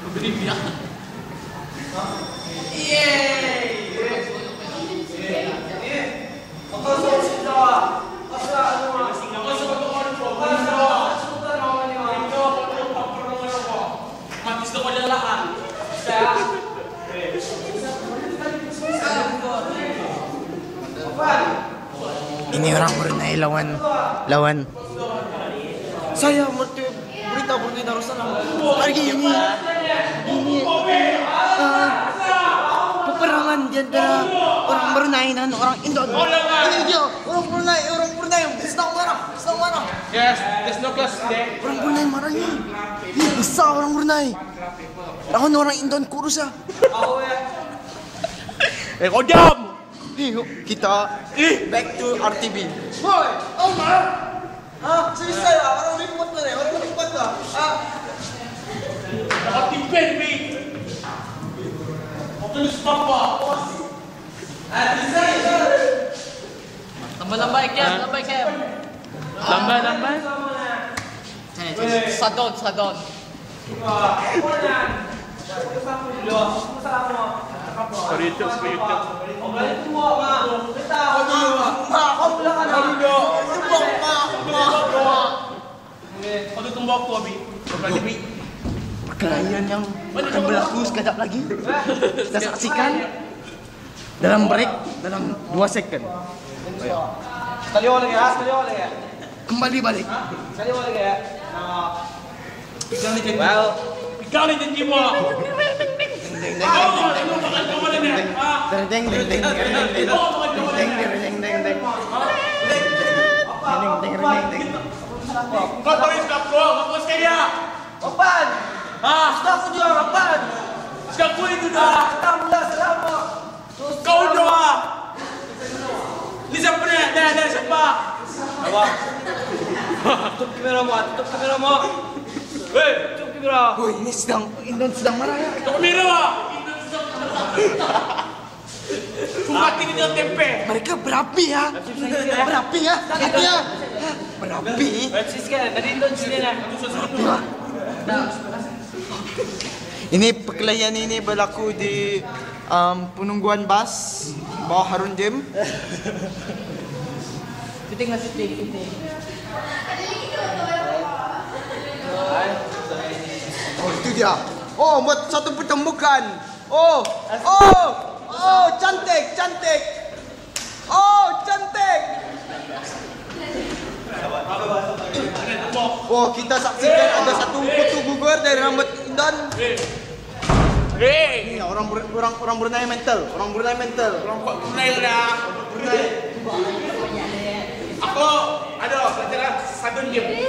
Beribiak. Ini orang Brunei lawan saya berita Darussalam pagi ini peperangan di antara orang Brunei dan orang Indo. Ini dia orang Brunei sedang marah. Yes, there's no class today. Orang Brunei marahnya. Ini besar orang Brunei. Lawan orang Indo kurus ya. Kau diam. Kita back to RTB. Boy, Omar. Selesai lah. Orang lipat lah. Kau tipen, Mi. Kau tulis apa? Lambai Cam. Lambai. Sadon. Sorry, YouTube. Kau tu tumbuk aku, Abi. Perkelahian yang akan berlaku sekejap lagi. Kita saksikan dalam break dalam 2 second. Sekali lagi ya. Kembali balik. Sekali lagi ya. Pegang ni janji mo. Kau tahu sikap ko, mampus kaya. Kapan? Sudah aku jual kapan? Sikap ko itu dah. Selama. Kau doa. Ni siapa ni? Dah siapa? Apa? Tutup kamera mo. Hei, Tutup kamera. Oh, ini Indon sedang marah ya. kau kamera. Sumpah ini dengan tempe. Mereka berapi ya. Berapi ya. Itu ya. Berapi. Sikit. Tadi Indon sini lah. Ini perkelahian ini berlaku di penungguan bas bawah Harun Jim. Kita Oh, itu dia. Oh, buat satu pertemburan. Oh, cantik. Oh, kita saksikan ada satu kutu gugur dari rambut Indon. Hei, Ini orang Brunei mental. orang Brunei dah. Aku ada kata sadun dia.